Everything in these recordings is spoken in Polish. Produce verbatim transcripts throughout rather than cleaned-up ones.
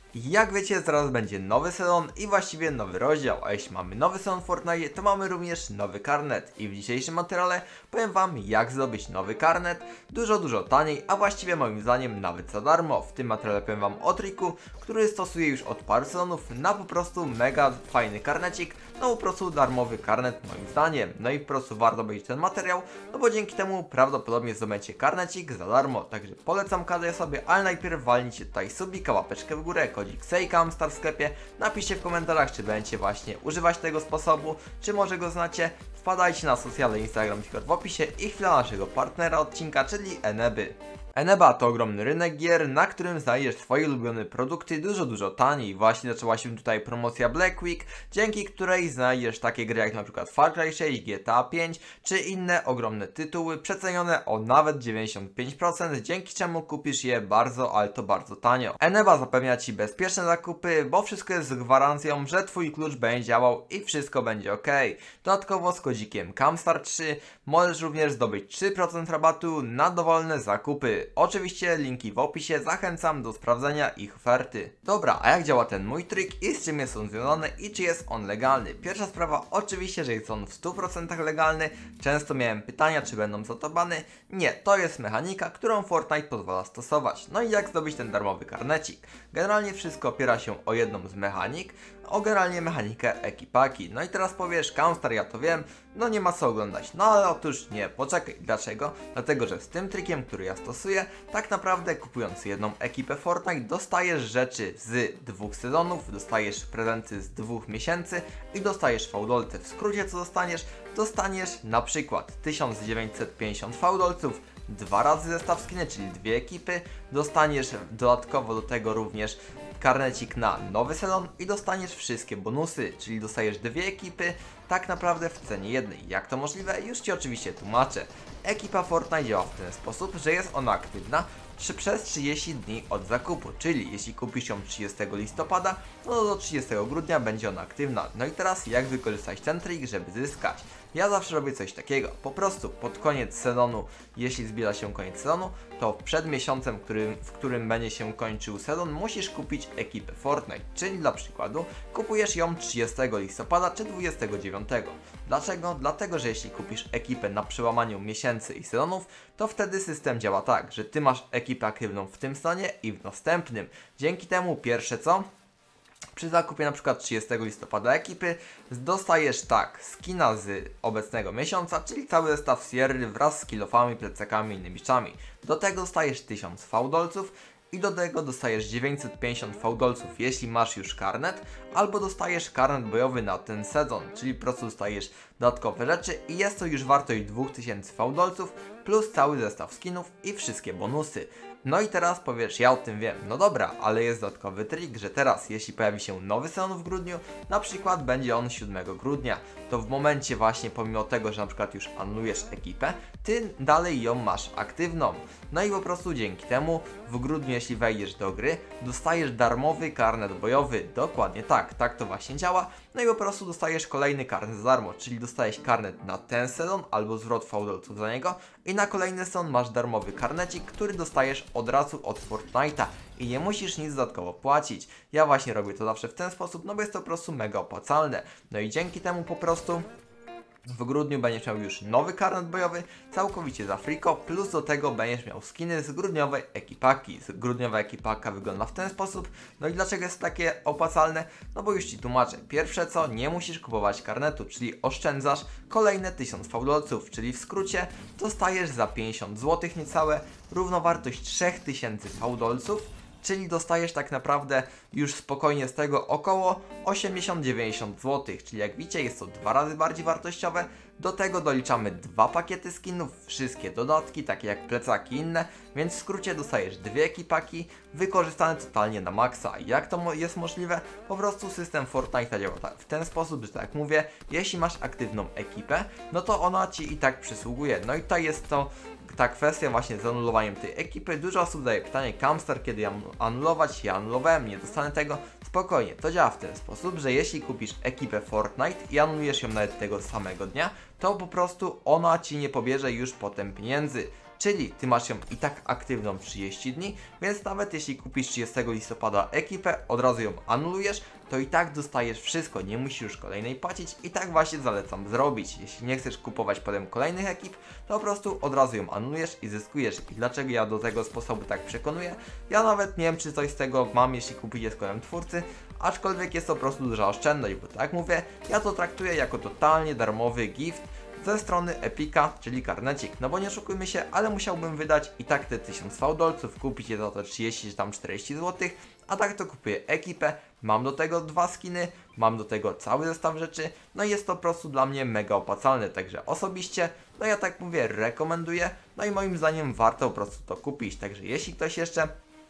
Jak wiecie, zaraz będzie nowy sezon i właściwie nowy rozdział, a jeśli mamy nowy sezon w Fortnite, to mamy również nowy karnet. I w dzisiejszym materiale powiem wam, jak zdobyć nowy karnet dużo, dużo taniej, a właściwie moim zdaniem nawet za darmo. W tym materiale powiem wam o triku, który stosuję już od paru sezonów na po prostu mega fajny karnecik, no po prostu darmowy karnet moim zdaniem. No i po prostu warto będzie ten materiał, no bo dzięki temu prawdopodobnie zdobędziecie karnecik za darmo. Także polecam każdej sobie, ale najpierw walnijcie tutaj subika, łapeczkę w górę, kodzik SEJCAMSTAR w sklepie. Napiszcie w komentarzach, czy będziecie właśnie używać tego sposobu, czy może go znacie. Wpadajcie na sociale Instagram, Discord w opisie i chwila naszego partnera odcinka, czyli Eneby. Eneba to ogromny rynek gier, na którym znajdziesz swoje ulubione produkty dużo, dużo taniej. Właśnie zaczęła się tutaj promocja Black Week, dzięki której znajdziesz takie gry jak np. Far Cry sześć, G T A pięć, czy inne ogromne tytuły przecenione o nawet dziewięćdziesiąt pięć procent, dzięki czemu kupisz je bardzo, ale to bardzo tanio. Eneba zapewnia ci bezpieczne zakupy, bo wszystko jest z gwarancją, że twój klucz będzie działał i wszystko będzie ok. Dodatkowo z kodzikiem CAMSTAR trzy możesz również zdobyć trzy procent rabatu na dowolne zakupy. Oczywiście linki w opisie, zachęcam do sprawdzenia ich oferty. Dobra, a jak działa ten mój trik i z czym jest on związany i czy jest on legalny? Pierwsza sprawa, oczywiście, że jest on w stu procentach legalny. Często miałem pytania, czy będą za to bany. Nie, to jest mechanika, którą Fortnite pozwala stosować. No i jak zdobyć ten darmowy karnecik? Generalnie wszystko opiera się o jedną z mechanik, o generalnie mechanikę ekipaki. No i teraz powiesz, CAMSTAR, ja to wiem, no nie ma co oglądać. No ale otóż nie, poczekaj. Dlaczego? Dlatego, że z tym trikiem, który ja stosuję, tak naprawdę kupując jedną ekipę Fortnite, dostajesz rzeczy z dwóch sezonów, dostajesz prezenty z dwóch miesięcy i dostajesz fałdolce. W skrócie co dostaniesz? Dostaniesz na przykład tysiąc dziewięćset pięćdziesiąt fałdolców, dwa razy zestaw skiny, czyli dwie ekipy, dostaniesz dodatkowo do tego również karnecik na nowy sezon i dostaniesz wszystkie bonusy, czyli dostajesz dwie ekipy, tak naprawdę w cenie jednej. Jak to możliwe? Już ci oczywiście tłumaczę. Ekipa Fortnite działa w ten sposób, że jest ona aktywna przez trzydzieści dni od zakupu, czyli jeśli kupisz ją trzydziestego listopada, no do trzydziestego grudnia będzie ona aktywna. No i teraz jak wykorzystać ten trik, żeby zyskać? Ja zawsze robię coś takiego, po prostu pod koniec sezonu, jeśli zbliża się koniec sezonu, to przed miesiącem, który, w którym będzie się kończył sezon, musisz kupić ekipę Fortnite, czyli dla przykładu kupujesz ją trzydziestego listopada czy dwudziestego dziewiątego. Dlaczego? Dlatego, że jeśli kupisz ekipę na przełamaniu miesięcy i sezonów, to wtedy system działa tak, że ty masz ekipę aktywną w tym sezonie i w następnym. Dzięki temu pierwsze co? Przy zakupie na przykład trzydziestego listopada ekipy dostajesz tak, skina z obecnego miesiąca, czyli cały zestaw Sierry wraz z kilofami, plecakami i innymi rzeczami. Do tego dostajesz tysiąc fałdolców i do tego dostajesz dziewięćset pięćdziesiąt fałdolców, jeśli masz już karnet, albo dostajesz karnet bojowy na ten sezon, czyli po prostu dostajesz dodatkowe rzeczy i jest to już wartość dwa tysiące fałdolców plus cały zestaw skinów i wszystkie bonusy. No i teraz powiesz, ja o tym wiem, no dobra, ale jest dodatkowy trik, że teraz jeśli pojawi się nowy sezon w grudniu, na przykład będzie on siódmego grudnia, to w momencie właśnie pomimo tego, że na przykład już anulujesz ekipę, ty dalej ją masz aktywną. No i po prostu dzięki temu w grudniu, jeśli wejdziesz do gry, dostajesz darmowy karnet bojowy, dokładnie tak, tak to właśnie działa. No i po prostu dostajesz kolejny karnet za darmo, czyli dostajesz karnet na ten sezon albo zwrot fałdolców za niego i na kolejny sezon masz darmowy karnecik, który dostajesz od razu od Fortnite'a i nie musisz nic dodatkowo płacić. Ja właśnie robię to zawsze w ten sposób, no bo jest to po prostu mega opłacalne. No i dzięki temu po prostu w grudniu będziesz miał już nowy karnet bojowy, całkowicie za friko, plus do tego będziesz miał skiny z grudniowej ekipaki. Grudniowa ekipaka wygląda w ten sposób. No i dlaczego jest takie opłacalne? No bo już ci tłumaczę. Pierwsze co, nie musisz kupować karnetu, czyli oszczędzasz kolejne tysiąc fałdolców, czyli w skrócie dostajesz za pięćdziesiąt złotych niecałe równowartość trzy tysiące fałdolców, czyli dostajesz tak naprawdę już spokojnie z tego około osiemdziesiąt do dziewięćdziesięciu złotych, czyli jak widzicie jest to dwa razy bardziej wartościowe. Do tego doliczamy dwa pakiety skinów, wszystkie dodatki, takie jak plecaki i inne, więc w skrócie dostajesz dwie ekipaki wykorzystane totalnie na maksa. Jak to jest możliwe? Po prostu system Fortnite działa tak, w ten sposób, że tak jak mówię, jeśli masz aktywną ekipę, no to ona ci i tak przysługuje. No i tutaj jest to ta kwestia właśnie z anulowaniem tej ekipy. Dużo osób daje pytanie, CAMSTAR, kiedy ją anulować? Ja anulowałem, nie dostanę tego. Spokojnie, to działa w ten sposób, że jeśli kupisz ekipę Fortnite i anulujesz ją nawet tego samego dnia, to po prostu ona ci nie pobierze już potem pieniędzy. czyli ty masz ją i tak aktywną trzydzieści dni, więc nawet jeśli kupisz trzydziestego listopada ekipę, od razu ją anulujesz, to i tak dostajesz wszystko, nie musisz już kolejnej płacić i tak właśnie zalecam zrobić. Jeśli nie chcesz kupować potem kolejnych ekip, to po prostu od razu ją anulujesz i zyskujesz. I dlaczego ja do tego sposobu tak przekonuję? Ja nawet nie wiem, czy coś z tego mam, jeśli kupicie z kodem twórcy, aczkolwiek jest to po prostu duża oszczędność, bo tak jak mówię, ja to traktuję jako totalnie darmowy gift ze strony Epica, czyli karnecik. No bo nie oszukujmy się, ale musiałbym wydać i tak te tysiąc fałdolców, kupić je za to trzydzieści czy tam czterdzieści złotych, a tak to kupuję ekipę, mam do tego dwa skiny, mam do tego cały zestaw rzeczy, no i jest to po prostu dla mnie mega opłacalne, także osobiście, no ja tak mówię, rekomenduję, no i moim zdaniem warto po prostu to kupić, także jeśli ktoś jeszcze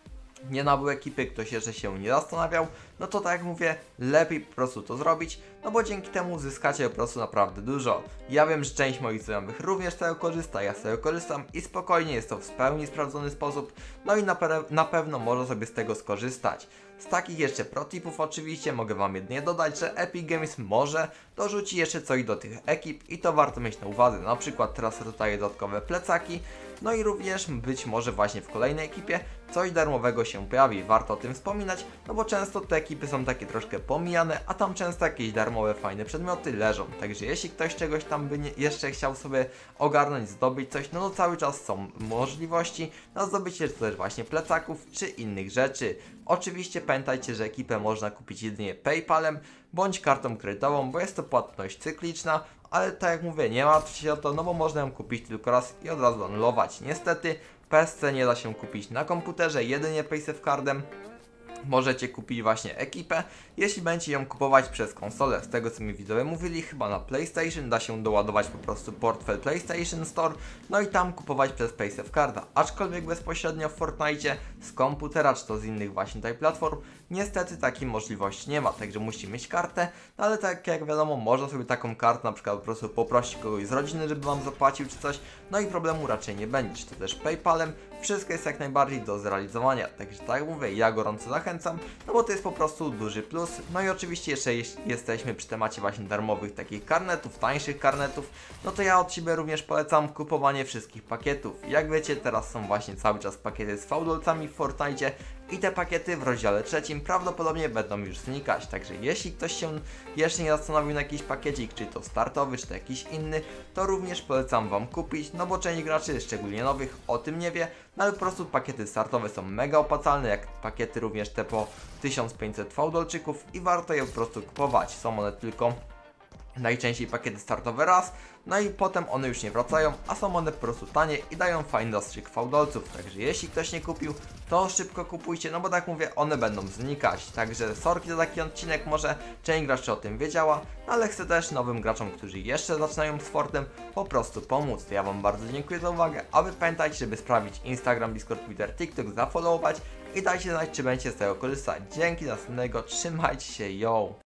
nie nabył ekipy, ktoś jeszcze się nie zastanawiał, no to tak jak mówię, lepiej po prostu to zrobić, no bo dzięki temu zyskacie po prostu naprawdę dużo. Ja wiem, że część moich znajomych również z tego korzysta, ja z tego korzystam i spokojnie jest to w pełni sprawdzony sposób, no i na, pe na pewno może sobie z tego skorzystać. Z takich jeszcze protipów oczywiście mogę Wam jedynie dodać, że Epic Games może dorzuci jeszcze coś do tych ekip i to warto mieć na uwadze, na przykład teraz dodaje dodatkowe plecaki, no i również być może właśnie w kolejnej ekipie coś darmowego się pojawi, warto o tym wspominać, no bo często te ekipy są takie troszkę pomijane, a tam często jakieś darmowe fajne przedmioty leżą, także jeśli ktoś czegoś tam by nie, jeszcze chciał sobie ogarnąć, zdobyć coś, no to cały czas są możliwości na zdobycie też właśnie plecaków czy innych rzeczy. Oczywiście pamiętajcie, że ekipę można kupić jedynie PayPalem bądź kartą kredytową, bo jest to płatność cykliczna, ale tak jak mówię, nie martw się o to, no bo można ją kupić tylko raz i od razu anulować. Niestety P S C nie da się kupić na komputerze, jedynie PaySafeCardem. Możecie kupić właśnie ekipę, jeśli będziecie ją kupować przez konsolę. Z tego co mi widzowie mówili, chyba na PlayStation da się doładować po prostu portfel PlayStation Store, no i tam kupować przez PaySafeCarda. Aczkolwiek bezpośrednio w Fortnite z komputera, czy to z innych właśnie tutaj platform, niestety takiej możliwości nie ma, także musicie mieć kartę, no ale tak jak wiadomo, można sobie taką kartę na przykład po prostu poprosić kogoś z rodziny, żeby Wam zapłacił czy coś, no i problemu raczej nie będzie, czy to też PayPalem, wszystko jest jak najbardziej do zrealizowania, także tak jak mówię, ja gorąco zachęcam, no bo to jest po prostu duży plus, no i oczywiście jeszcze jeśli jesteśmy przy temacie właśnie darmowych takich karnetów, tańszych karnetów, no to ja od siebie również polecam kupowanie wszystkich pakietów. Jak wiecie, teraz są właśnie cały czas pakiety z fałdolcami w Fortnite i te pakiety w rozdziale trzecim prawdopodobnie będą już znikać, także jeśli ktoś się jeszcze nie zastanowił na jakiś pakiecik, czy to startowy, czy to jakiś inny, to również polecam Wam kupić, no bo część graczy, szczególnie nowych, o tym nie wie, no ale po prostu pakiety startowe są mega opłacalne, jak pakiety również te po tysiąc pięćset fałdolczyków i warto je po prostu kupować, są one tylko najczęściej pakiety startowe raz, no i potem one już nie wracają, a są one po prostu tanie i dają fajny zastrzyk fałdolców, także jeśli ktoś nie kupił, to szybko kupujcie, no bo tak mówię, one będą znikać, także sorki za taki odcinek, może część graczy o tym wiedziała, no ale chcę też nowym graczom, którzy jeszcze zaczynają z Fortem, po prostu pomóc. To ja Wam bardzo dziękuję za uwagę, a Wy pamiętajcie, żeby sprawdzić Instagram, Discord, Twitter, TikTok, zafollowować i dajcie znać, czy będziecie z tego korzystać. Dzięki, następnego, trzymajcie się, yo!